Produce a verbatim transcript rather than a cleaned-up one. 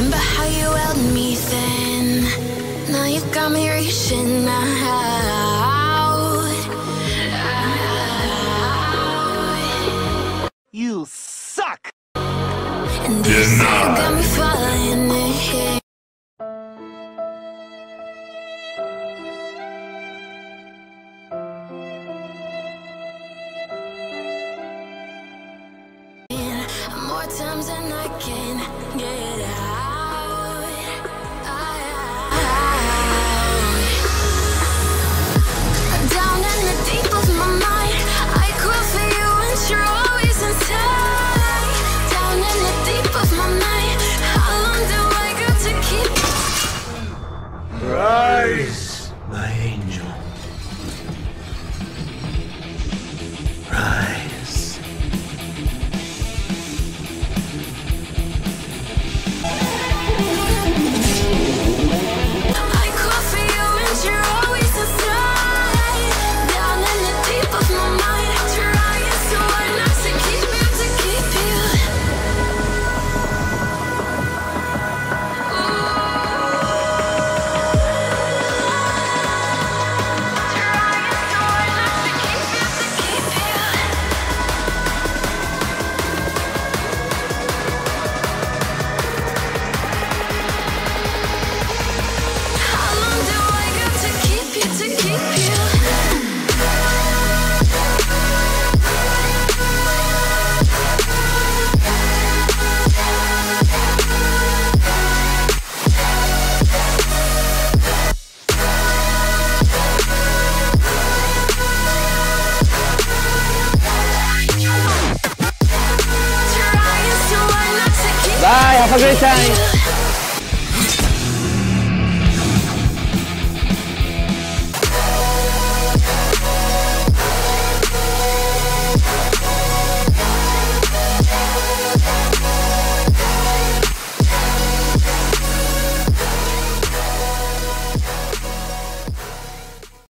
Remember how you held me then? Now you got me reaching out. You suck! And this got me falling in. More times than I can get out. Down in the deep of my mind, I crawl for you and you're always inside. Down in the deep of my mind, how long do I got to keep? Rise, my angel. Rise. Bye, have a great time.